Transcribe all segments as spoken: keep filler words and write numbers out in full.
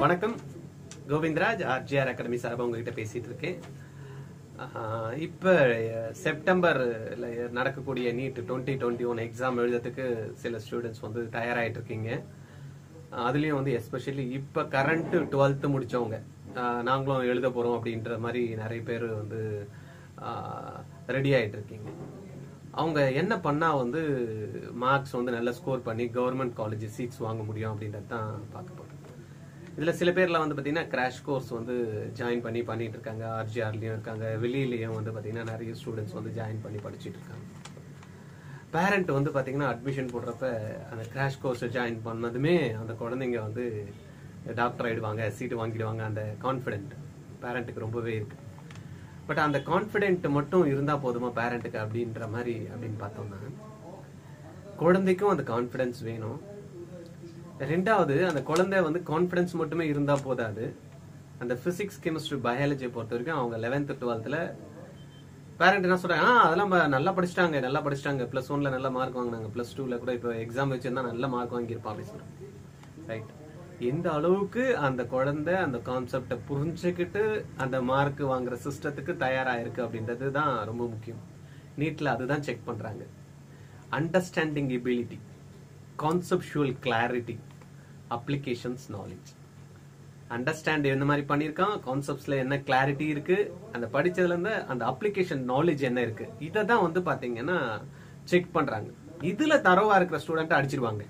வணக்கம், Govindaraj RGR academy சார்பாக உங்ககிட்ட பேசிட்டு இருக்கேன். இப்ப செப்டம்பர்ல நடக்கக்கூடிய NEET twenty twenty one exam எழுதுறதுக்கு சில ஸ்டூடெண்ட்ஸ் வந்து தயாராகிட்டு இருக்கீங்க. அதுலயும் வந்து எஸ்பெஷலி இப்ப கரண்ட் டுவெல்த் முடிச்சவங்க நாங்களும் எழுத போறோம் அப்படின்ற மாதிரி நிறைய பேர் வந்து ரெடி ஆயிட்டு இருக்கீங்க. அவங்க என்ன பண்ணா வந்து மார்க்ஸ் வந்து நல்லா ஸ்கோர் பண்ணி கவர்மெண்ட் காலேஜ் சீட்ஸ் வாங்க முடியும் அப்படின்றது தான் பார்க்க போறோம். இதுல சில பேர்ல வந்து பாத்தீங்கன்னா கிராஷ் கோர்ஸ் வந்து ஜாயின் பண்ணி பண்ணிட்டு இருக்காங்க. ஆர்ஜிஆர்லயும் இருக்காங்க, வெளியிலயும் வந்து பாத்தீங்கன்னா நிறைய ஸ்டூடெண்ட்ஸ் வந்து ஜாயின் பண்ணி படிச்சுட்டு இருக்காங்க. பேரண்ட் வந்து பாத்தீங்கன்னா அட்மிஷன் போடுறப்ப அந்த கிராஷ் கோர்ஸ் ஜாயின் பண்ணதுமே அந்த குழந்தைங்க வந்து டாக்டர் ஆயிடுவாங்க, சீட்டு வாங்கிடுவாங்க, அந்த கான்பிடென்ட் பேரண்ட்டுக்கு ரொம்பவே இருக்கு. பட் அந்த கான்பிடென்ட் மட்டும் இருந்தா போதுமா பேரண்ட்டுக்கு அப்படின்ற மாதிரி அப்படின்னு பார்த்தோம்னா, குழந்தைக்கும் அந்த கான்பிடன்ஸ் வேணும். ரெண்டாவது, அந்த குழந்தை வந்து கான்பிடன்ஸ் மட்டுமே இருந்தா போதாது. அந்த பிசிக்ஸ், கெமிஸ்ட்ரி, பயாலஜியை பொறுத்த வரைக்கும் அவங்க லெவன்த் டுவெல்த்ல பேரண்ட் என்ன சொல்றாங்க, ஆ அதெல்லாம் நல்லா படிச்சிட்டாங்க நல்லா படிச்சிட்டாங்க பிளஸ் ஒன்ல நல்ல மார்க் வாங்கினாங்க, பிளஸ் டூல கூட இப்போ எக்ஸாம் வச்சிருந்தா நல்ல மார்க் வாங்கியிருப்பான் அப்படின்னு சொல்றாங்க. ரைட், எந்த அளவுக்கு அந்த குழந்தை அந்த கான்செப்டை புரிஞ்சுக்கிட்டு அந்த மார்க் வாங்குற சிஸ்டத்துக்கு தயாராயிருக்கு அப்படின்றது தான் ரொம்ப முக்கியம். நீட்ல அதுதான் செக் பண்றாங்க. Understanding ability, conceptual clarity, applications knowledge. Understand எந்த மாதிரி பண்ணிருக்கான், கான்செப்ட்ஸ்ல என்ன கிளாரிட்டி இருக்கு, அந்த படிச்சதுல இருந்து அந்த அப்ளிகேஷன் நாலேஜ் என்ன இருக்கு, இதை தான் வந்து பாத்தீங்கன்னா செக் பண்றாங்க. இதுல தரவா இருக்கிற ஸ்டூடெண்ட் அடிச்சிருவாங்க.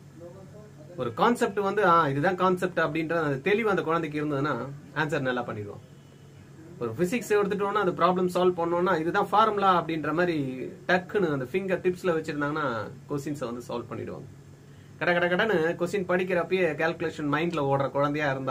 ஒரு கான்செப்ட் வந்து ஆ இதுதான் கான்செப்ட் அப்படின்ற தெளிவு அந்த குழந்தைக்கு இருந்ததுன்னா ஆன்சர் நல்லா பண்ணிடுவோம். ஒரு பிசிக்ஸ் எடுத்துட்டோம்னா அது ப்ராப்ளம் சால்வ் பண்ணோம்னா இதுதான் ஃபார்முலா அப்படின்ற மாதிரி டக்குன்னு அந்த ஃபிங்கர் டிப்ஸ்ல வச்சிருந்தாங்கன்னா கொஸ்டின்ஸை வந்து சால்வ் பண்ணிடுவாங்க. கட கட கடன்னு கொஸ்டின் படிக்கிறப்பயே கால்குலேஷன் மைண்ட்ல ஓடுற குழந்தையா இருந்தா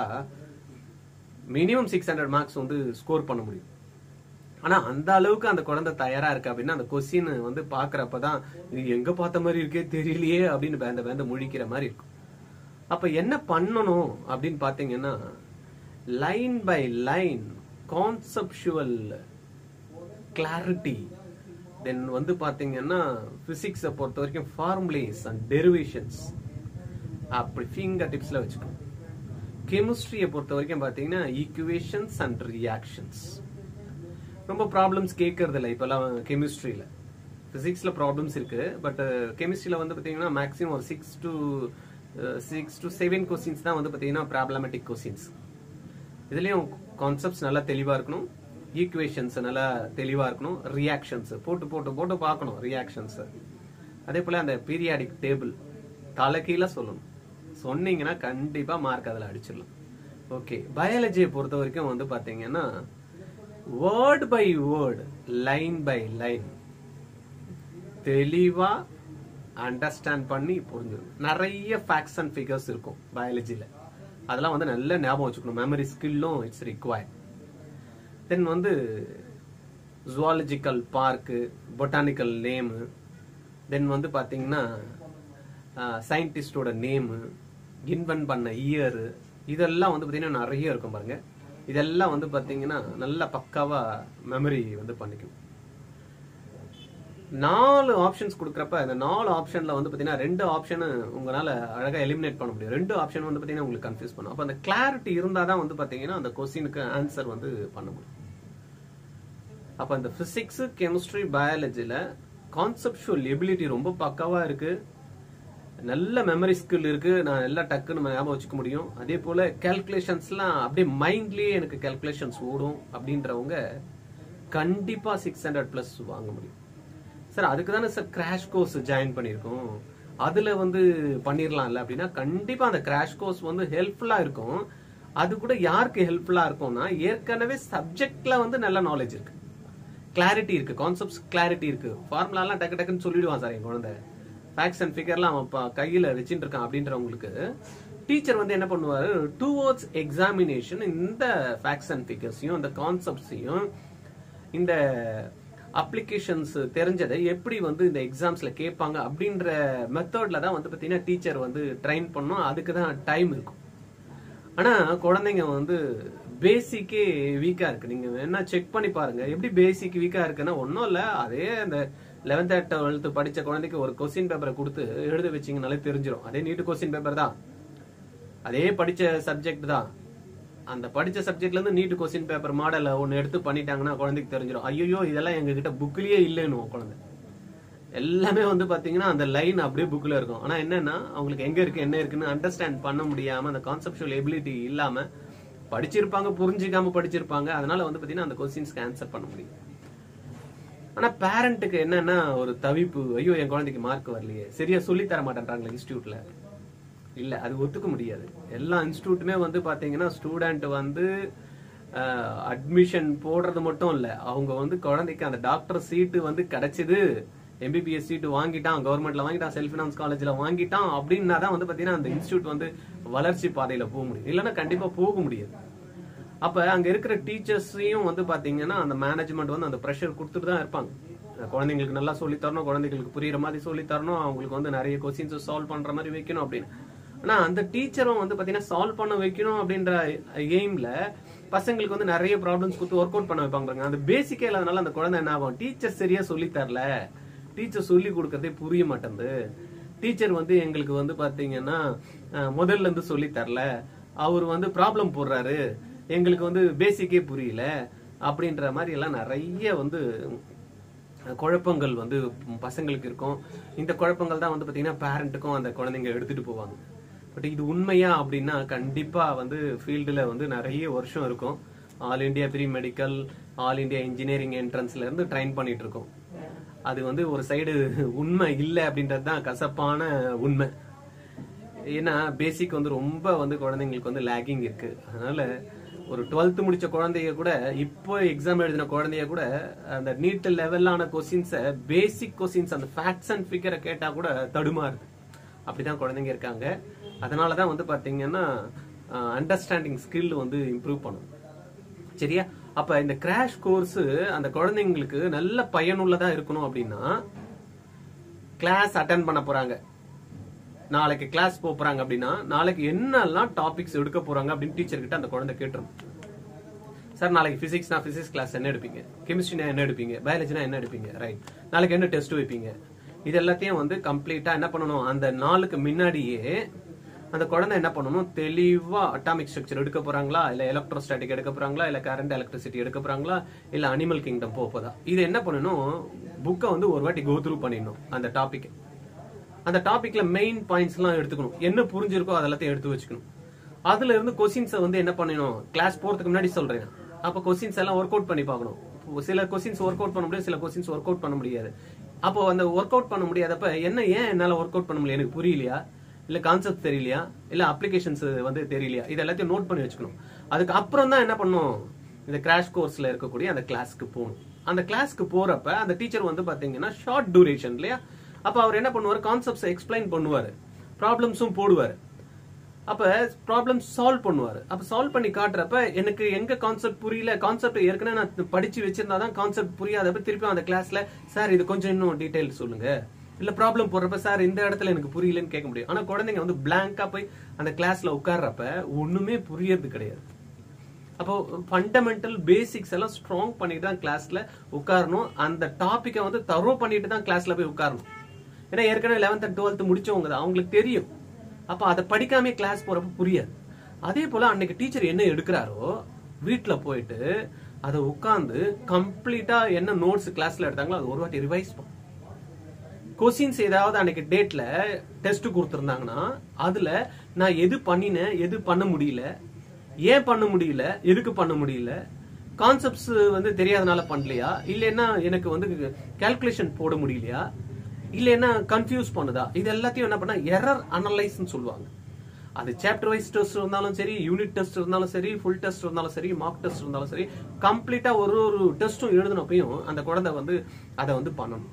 மினிமம் சிக்ஸ் ஹண்ட்ரட் மார்க்ஸ் வந்து ஸ்கோர் பண்ண முடியும். ஆனா அந்த அளவுக்கு அந்த குழந்தை தயாரா இருக்கு அப்படின்னா அந்த கொஸ்டின் வந்து பாக்குறப்பதான் இது எங்க பார்த்த மாதிரி இருக்கே தெரியலையே அப்படின்னு பேந்த பேந்த முழிக்கிற மாதிரி இருக்கும். அப்ப என்ன பண்ணணும் அப்படின்னு பாத்தீங்கன்னா, line by line conceptual clarity, then வந்து பாத்தீங்கன்னா பிசிக்ஸை பொறுத்த வரைக்கும் ஃபார்முலேஸ் அண்ட் டெரிவேஷன்ஸ் அப்படி ஃபிங்கர் டிப்ஸ்ல வச்சுக்கணும். கெமிஸ்ட்ரியை பொறுத்த வரைக்கும் பாத்தீங்கன்னா ஈக்குவேஷன்ஸ் அண்ட் ரியாக்ஷன்ஸ். ரொம்ப ப்ராப்ளம்ஸ் கேட்கறது இல்லை இப்பெல்லாம் கெமிஸ்ட்ரியில. பிசிக்ஸ்ல ப்ராப்ளம்ஸ் இருக்கு, பட் கெமிஸ்ட்ரியில வந்து பாத்தீங்கன்னா மேக்ஸிமம் ஒரு six to six to seven questions தான் வந்து பாத்தீங்கன்னா ப்ராப்ளமேட்டிக் கொஸ்டின்ஸ். இதுலயும் கான்செப்ட்ஸ் நல்லா தெளிவா இருக்கணும், ஈக்குவேஷன்ஸ் நல்லா தெளிவா இருக்கணும், ரியாக்ஷன்ஸ் போட்டு போட்டு போட்டு பார்க்கணும் ரியாக்ஷன்ஸ். அதே போல அந்த பீரியாடிக் டேபிள் தலைகீழ சொல்லணும். சொன்னீங்கன்னா கண்டிப்பா மார்க் அதில் அடிச்சிடலாம். ஓகே, பயாலஜியை பொறுத்த வரைக்கும் வந்து பாத்தீங்கன்னா word by word, line by line தெளிவா அண்டர்ஸ்டாண்ட் பண்ணி புரிஞ்சிடும். நிறைய ஃபேக்ட்ஸ் அண்ட் ஃபிகர்ஸ் இருக்கும் பயாலஜில, அதெல்லாம் வந்து நல்ல ஞாபகம் வச்சுக்கணும். மெமரி ஸ்கில்லும் இட்ஸ் ரிக்வயர்ட். தென் வந்து zoological park, botanical name, then வந்து பாத்தீங்கன்னா சயின்டிஸ்டோட நேமு, இன்வென்ட் பண்ண இயர், இதெல்லாம் வந்து பாத்தீங்கன்னா நிறைய இருக்கும் பாருங்க. இதெல்லாம் வந்து பாத்தீங்கன்னா நல்ல பக்காவா மெமரி வந்து பண்ணிக்கணும். நாலு ஆப்ஷன்ஸ் கொடுக்கறப்ப அந்த நாலு ஆப்ஷன்ல வந்து பாத்தீங்கன்னா ரெண்டு ஆப்ஷன் உங்களால அழகா எலிமினேட் பண்ண முடியும். ரெண்டு ஆப்ஷன் வந்து பாத்தீங்கன்னா உங்களுக்கு கன்ஃபியூஸ் பண்ணும். அப்ப அந்த கிளாரிட்டி இருந்தாதான் வந்து பாத்தீங்கன்னா அந்த கொஸ்டினுக்கு ஆன்சர் வந்து பண்ண முடியும். அப்ப அந்த பிசிக்ஸ், கெமிஸ்ட்ரி, பயாலஜில கான்செப்சுவல் எபிலிட்டி ரொம்ப பக்காவா இருக்கு, நல்ல மெமரி ஸ்கில் இருக்கு, நான் எல்லா டக்குன்னு ஞாபகம் வச்சுக்க முடியும். அதே போல கால்குலேஷன்ஸ்லாம் அப்படியே மைண்ட்லயே எனக்கு கால்குலேஷன்ஸ் ஓடும் அப்படின்றவங்க கண்டிப்பா சிக்ஸ் ஹண்ட்ரட் பிளஸ் வாங்க முடியும். சார் அதுக்கு தானே சார் கிராஷ் கோர்ஸ் ஜாயின் பண்ணிருக்கோம், அதுல வந்து பண்ணிடலாம்ல அப்படின்னா கண்டிப்பா அந்த கிராஷ் கோர்ஸ் வந்து ஹெல்ப்ஃபுல்லா இருக்கும். அது கூட யாருக்கு ஹெல்ப்ஃபுல்லா இருக்கும்னா, ஏற்கனவே சப்ஜெக்ட்ல வந்து நல்ல நாலேஜ் இருக்கு, கிளாரிட்டி இருக்கு, கான்செப்ட்ஸ் கிளாரிட்டி இருக்கு, ஃபார்முலா எல்லாம் டக்கு டக்குன்னு சொல்லிடுவான் சார் என் குழந்தை, ஃபேக்ட்ஸ் அண்ட் ஃபிகர்லாம் அவன் கையில வச்சுட்டு இருக்கான் அப்படின்றவங்களுக்கு டீச்சர் வந்து என்ன பண்ணுவாரு, டுவர்ட்ஸ் எக்ஸாமினேஷன் இந்த ஃபேக்ட்ஸ் அண்ட் ஃபிகர்ஸையும் இந்த கான்செப்ட்ஸையும் இந்த அப்ளிகேஷன்ஸ் தெரிஞ்சதை எப்படி வந்து இந்த எக்ஸாம்ஸ்ல கேட்பாங்க அப்படின்ற மெத்தட்ல தான் வந்து பாத்தீங்கன்னா டீச்சர் வந்து ட்ரெயின் பண்ணும். அதுக்கு தான் டைம் இருக்கும். ஆனா குழந்தைங்க வந்து பேசிக்கே வீக்கா இருக்கு. நீங்க வேணா செக் பண்ணி பாருங்க எப்படி பேசிக் வீக்கா இருக்குன்னா, ஒன்னும் இல்ல, அதே அந்த லெவன்த் டுவெல்த் படிச்ச குழந்தைக்கு ஒரு கொஸ்டின் பேப்பரை கொடுத்து எழுத வச்சிங்கனாலே தெரிஞ்சிடும். அதே நீட்டு கொஸ்டின் பேப்பர் தான். அதே படிச்ச சப்ஜெக்ட் தான், அந்த படிச்ச சப்ஜெக்ட்ல இருந்து நீட் கொஸ்டின் பேப்பர் மாடல் ஒன்னு எடுத்து பண்ணிட்டாங்கன்னா குழந்தைக்கு தெரிஞ்சிடும், ஐயோ இதெல்லாம் எங்க கிட்ட புக்லயே இல்லைன்னு. குழந்தை எல்லாமே வந்து பாத்தீங்கன்னா அந்த லைன் அப்படியே புக்ல இருக்கும். ஆனா என்னன்னா அவங்களுக்கு எங்க இருக்கு என்ன இருக்குன்னு அண்டர்ஸ்டாண்ட் பண்ண முடியாம, அந்த கான்செப்சுவல் எபிலிட்டி இல்லாம படிச்சிருப்பாங்க, புரிஞ்சிக்காம படிச்சிருப்பாங்க. அதனால வந்து பாத்தீங்கன்னா அந்த கொஸ்டின்ஸ்க்கு ஆன்சர் பண்ண முடியும். ஆனா பேரண்ட்டுக்கு என்னன்னா ஒரு தவிப்பு, ஐயோ என் குழந்தைக்கு மார்க் வரலையே, சரியா சொல்லி தர மாட்டேன்றாங்களே இன்ஸ்டியூட்ல. இல்ல, அது ஒத்துக்க முடியாது. எல்லா இன்ஸ்டியூட்டுமே வந்து பாத்தீங்கன்னா ஸ்டூடெண்ட் வந்து அட்மிஷன் போடுறது மட்டும் இல்ல, அவங்க வந்து குழந்தைக்கு அந்த டாக்டர் சீட்டு வந்து கிடைச்சது, எம்பிபிஎஸ் சீட்டு வாங்கிட்டான், கவர்மெண்ட்ல வாங்கிட்டான், செல்ஃப் பினான்ஸ் காலேஜ்ல வாங்கிட்டான் அப்படின்னா தான் வந்து பாத்தீங்கன்னா அந்த இன்ஸ்டியூட் வந்து வளர்ச்சி பாதையில போக முடியும். இல்லைன்னா கண்டிப்பா போக முடியாது. அப்ப அங்க இருக்கிற டீச்சர்ஸையும் வந்து பாத்தீங்கன்னா அந்த மேனேஜ்மெண்ட் வந்து அந்த ப்ரெஷர் கொடுத்துட்டு தான் இருப்பாங்க. குழந்தைங்களுக்கு நல்லா சொல்லி தரணும், குழந்தைங்களுக்கு புரியுற மாதிரி சொல்லி தரணும், அவங்களுக்கு வந்து நிறைய கொஸ்டின்ஸ் சால்வ் பண்ற மாதிரி வைக்கணும் அப்படின்னு. ஆனா அந்த டீச்சரும் வந்து பாத்தீங்கன்னா சால்வ் பண்ண வைக்கணும் அப்படின்ற எய்ம்ல பசங்களுக்கு வந்து நிறைய ப்ராப்ளம்ஸ் கொடுத்து ஒர்க் அவுட் பண்ண வைப்பாங்க. அந்த பேசிக்கே இல்லாதனால அந்த குழந்தை என்ன ஆகும், டீச்சர் சரியா சொல்லி தரல, டீச்சர் சொல்லி கொடுக்கறதே புரிய மாட்டேங்குது, டீச்சர் வந்து எங்களுக்கு வந்து பாத்தீங்கன்னா முதல்ல இருந்து சொல்லி தரல, அவர் வந்து ப்ராப்ளம் போடுறாரு, எங்களுக்கு வந்து பேசிக்கே புரியல அப்படின்ற மாதிரி எல்லாம் நிறைய வந்து குழப்பங்கள் வந்து பசங்களுக்கு இருக்கும். இந்த குழப்பங்கள் தான் வந்து பாத்தீங்கன்னா பேரண்ட்டுக்கும் அந்த குழந்தைங்க எடுத்துட்டு போவாங்க. பட் இது உண்மையா அப்படின்னா கண்டிப்பா வந்து ஃபீல்டுல வந்து நிறைய வருஷம் இருக்கும். All India pre medical, all India engineering என்ட்ரன்ஸ்ல இருந்து ட்ரைன் பண்ணிட்டு இருக்கோம். அது வந்து ஒரு சைடு உண்மை இல்லை அப்படின்றது தான் கசப்பான உண்மை. ஏன்னா பேசிக் வந்து ரொம்ப வந்து குழந்தைங்களுக்கு வந்து லேக்கிங் இருக்கு. அதனால ஒரு டுவெல்த் முடிச்ச குழந்தைய கூட, இப்போ எக்ஸாம் எழுதின குழந்தைய கூட அந்த நீட் லெவலான கொஸ்டின்ஸை, பேசிக் கொஸ்டின்ஸ், அந்த ஃபேக்ட்ஸ் அண்ட் ஃபிகரை கேட்டா கூட தடுமாறுது. அப்படிதான் குழந்தைங்க இருக்காங்க. அதனாலதான் வந்து பாத்தீங்கன்னா அண்டர்ஸ்டாண்டிங் ஸ்கில் வந்து இம்ப்ரூவ் பண்ணும். சரியா? அப்ப இந்த கிராஷ் கோர்ஸ் அந்த குழந்தைங்களுக்கு நல்ல பயனுள்ளதா இருக்கணும் அப்படின்னா, கிளாஸ் அட்டென்ட் பண்ண போறாங்க, நாளைக்கு கிளாஸ் போறாங்க அப்படின்னா நாளைக்கு என்னெல்லாம் டாபிக்ஸ் எடுக்க போறாங்க அப்படின்னு டீச்சர் கிட்ட அந்த குழந்தை கேட்டுரும். சார் நாளைக்கு பிசிக்ஸ்னா பிசிக்ஸ் கிளாஸ் என்ன எடுப்பீங்க, கெமிஸ்ட்ரினா என்ன எடுப்பீங்க, பயாலஜினா என்ன எடுப்பீங்க, ரைட், நாளைக்கு என்ன டெஸ்ட் வைப்பீங்க, இது எல்லாத்தையும் வந்து கம்ப்ளீட்டா என்ன பண்ணணும், அந்த நாளுக்கு முன்னாடியே அந்த குழந்தை என்ன பண்ணணும், தெளிவா அட்டாமிக் ஸ்ட்ரக்சர் எடுக்க போறாங்களா, இல்ல எலக்ட்ரோஸ்டாட்டிக் எடுக்க போறாங்களா, இல்ல கரண்ட் எலக்ட்ரிசிட்டி எடுக்க போறாங்களா, இல்ல அனிமல் கிங்டம் போதா, இது என்ன பண்ணணும், புக்கை வந்து ஒரு வாட்டி கோ த்ரூ பண்ணிடணும். அந்த டாபிக் அந்த டாபிக்ல மெயின் பாயிண்ட்ஸ் எல்லாம் எடுத்துக்கணும், என்ன புரிஞ்சிருக்கோ அதெல்லாத்தையும் எடுத்து வச்சுக்கணும். அதுல இருந்து கொஸ்டின்ஸ் வந்து என்ன பண்ணணும், கிளாஸ் போறதுக்கு முன்னாடி சொல்றேன், அப்ப கொஸ்டின்ஸ் எல்லாம் ஒர்க் அவுட் பண்ணி பார்க்கணும். சில கொஸ்டின்ஸ் ஒர்க் அவுட் பண்ண முடியும், சில கொஸ்டின்ஸ் ஒர்க் அவுட் பண்ண முடியாது. அப்போ அந்த ஒர்க் அவுட் பண்ண முடியாதப்ப என்ன, ஏன் என்னால ஒர்க் அவுட் பண்ண முடியல, எனக்கு புரியலையா, இல்ல கான்செப்ட் தெரியலையா, இல்ல அப்ளிகேஷன்ஸ் வந்து தெரியலையா, இது எல்லாத்தையும் நோட் பண்ணி வச்சுக்கணும். அதுக்கு அப்புறம் தான் என்ன பண்ணும், இந்த கிராஷ் கோர்ஸ்ல இருக்கக்கூடிய அந்த கிளாஸ்க்கு போகணும். அந்த கிளாஸ்க்கு போறப்ப அந்த டீச்சர் வந்து பாத்தீங்கன்னா ஷார்ட் டியூரேஷன் இல்லையா, அப்ப அவர் என்ன பண்ணுவார், கான்செப்ட்ஸ் எக்ஸ்பிளைன் பண்ணுவாரு, ப்ராப்ளம்ஸும் போடுவாரு, அப்ப ப்ராப்ளம் சால்வ் பண்ணுவாரு. அப்ப சால்வ் பண்ணி காட்டுறப்ப எனக்கு எங்க கான்செப்ட் புரியல, கான்செப்ட் ஏற்கனவே நான் படிச்சு வச்சிருந்தாதான் கான்செப்ட் புரியாதப்ப திருப்பி அந்த கிளாஸ்ல சார் இது கொஞ்சம் இன்னும் டீடைல் சொல்லுங்க, இல்ல ப்ராப்ளம் போடுறப்ப சார் இந்த இடத்துல எனக்கு புரியலன்னு கேட்க முடியும். ஆனா குழந்தைங்க வந்து பிளாங்கா போய் அந்த கிளாஸ்ல உட்கார்றப்ப ஒண்ணுமே புரியறது கிடையாது. அப்போ ஃபண்டமெண்டல் பேசிக்ஸ் எல்லாம் ஸ்ட்ராங் பண்ணிட்டு தான் கிளாஸ்ல உட்காரணும். அந்த டாபிக்கை வந்து தரோ பண்ணிட்டு தான் கிளாஸ்ல போய் உட்காரணும். ஏன்னா ஏற்கனவே லெவன்த் அண்ட் டுவெல்த் முடிச்சவங்க தான், அவங்களுக்கு தெரியும். அப்ப அதை படிக்காம கிளாஸ் போறப்ப புரியாது. அதே போல அன்னைக்கு டீச்சர் என்ன எடுக்கிறாரோ வீட்டுல போயிட்டு அதை உட்கார்ந்து கம்ப்ளீட்டா என்ன நோட்ஸ் கிளாஸ்ல எடுத்தாங்களோ அது ஒரு வாட்டி ரிவைஸ் பண்ணும். கொஸ்டின்ஸ் ஏதாவது அன்னைக்கு டேட்ல டெஸ்ட் கொடுத்திருந்தாங்கன்னா அதுல நான் எது பண்ணினேன், எது பண்ண முடியல, ஏன் பண்ண முடியல, எதுக்கு பண்ண முடியல, கான்செப்ட்ஸ் வந்து தெரியாதனால பண்ணலையா, இல்லைன்னா எனக்கு வந்து கால்குலேஷன் போட முடியலையா, இல்லைன்னா கன்ஃபியூஸ் பண்ணுதா, இது எல்லாத்தையும் என்ன பண்ணா எரர் அனலைஸ் சொல்லுவாங்க. அது சாப்டர் வைஸ் டெஸ்ட் இருந்தாலும் சரி, யூனிட் டெஸ்ட் இருந்தாலும் சரி, ஃபுல் டெஸ்ட் இருந்தாலும் சரி, மார்க் டெஸ்ட் இருந்தாலும் சரி, கம்ப்ளீட்டா ஒரு ஒரு டெஸ்டும் எழுதினப்பையும் அந்த குழந்தை வந்து அதை வந்து பண்ணணும்.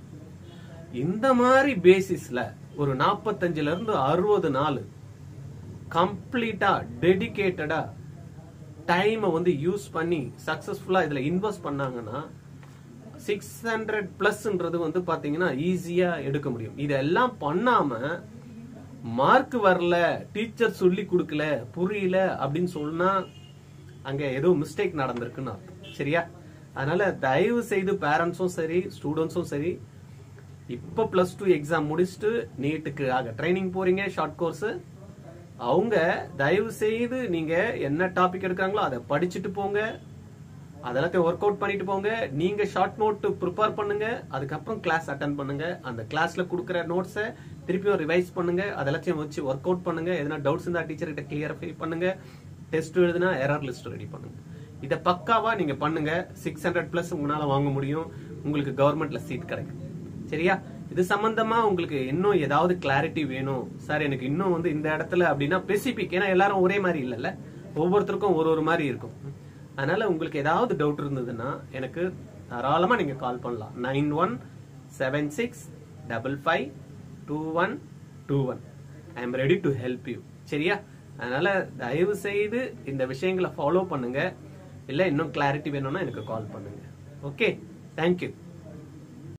இந்த மாதிரி பேசிஸ்ல ஒரு நாற்பத்தஞ்சுல இருந்து அறுபது நாள் கம்ப்ளீட்டா டெடிகேட்டடா டைமை வந்து யூஸ் பண்ணி சக்சஸ்ஃபுல்லா இதுல இன்வெஸ்ட் பண்ணாங்கன்னா சிக்ஸ் ஹண்ட்ரட் பிளஸ்ன்றது வந்து பாத்தீங்கன்னா ஈஸியா எடுக்க முடியும். இதெல்லாம் பண்ணாம மார்க் வரல, டீச்சர் சொல்லி கொடுக்கல, புரியல அப்படின்னு சொன்னா அங்க ஏதோ மிஸ்டேக் நடந்திருக்குன்னு அர்த்தம். சரியா? அதனால தயவு செய்து பேரண்ட்ஸும் சரி, ஸ்டூடெண்ட்ஸும் சரி, இப்ப பிளஸ் டூ எக்ஸாம் முடிச்சுட்டு நீட்டுக்கு ஆக ட்ரைனிங் போறீங்க, ஷார்ட் கோர்ஸ், அவங்க தயவு செய்து நீங்க என்ன டாபிக் எடுக்கிறாங்களோ அதை படிச்சுட்டு போங்க, அதெல்லாத்தையும் ஒர்க் அவுட் பண்ணிட்டு போங்க. நீங்க ஷார்ட் நோட் ப்ரிப்பேர் பண்ணுங்க, அதுக்கப்புறம் கிளாஸ் அட்டன் பண்ணுங்க. அந்த கிளாஸ்ல கொடுக்குற நோட்ஸை திருப்பியும் ரிவைஸ் பண்ணுங்க, அதெல்லாத்தையும் வச்சு ஒர்க் அவுட் பண்ணுங்க. எதனா டவுட்ஸ் இருந்தா டீச்சர் கிட்ட கிளியரிஃபை பண்ணுங்க. டெஸ்ட் எழுதுனா எரர் லிஸ்ட் ரெடி பண்ணுங்க. இதை பக்காவா நீங்க பண்ணுங்க. சிக்ஸ் ஹண்ட்ரட் பிளஸ் உங்களால வாங்க முடியும், உங்களுக்கு கவர்மெண்ட்ல சீட் கிடைக்கும். சரியா? இது சம்பந்தமா உங்களுக்கு இன்னும் ஏதாவது கிளாரிட்டி வேணும் சார், எனக்கு இன்னும் வந்து இந்த இடத்துல அப்படின்னா ஸ்பெசிபிக், ஏன்னா எல்லாரும் ஒரே மாதிரி இல்லைல்ல, ஒவ்வொருத்தருக்கும் ஒரு ஒரு மாதிரி இருக்கும். அதனால உங்களுக்கு ஏதாவது டவுட் இருந்ததுன்னா எனக்கு தாராளமா நீங்க கால் பண்ணலாம். Nine one seven six double five two one two one. I am ready to help you. சரியா? அதனால தயவு செய்து இந்த விஷயங்களை ஃபாலோ பண்ணுங்க. இல்ல இன்னும் கிளாரிட்டி வேணும்னா எனக்கு கால் பண்ணுங்க. Okay, thank you.